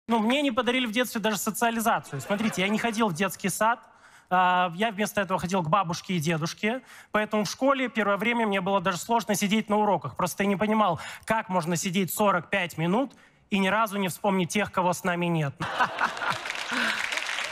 Ну, мне не подарили в детстве даже социализацию. Смотрите, я не ходил в детский сад, я вместо этого ходил к бабушке и дедушке, поэтому в школе первое время мне было даже сложно сидеть на уроках. Просто я не понимал, как можно сидеть 45 минут и ни разу не вспомнить тех, кого с нами нет.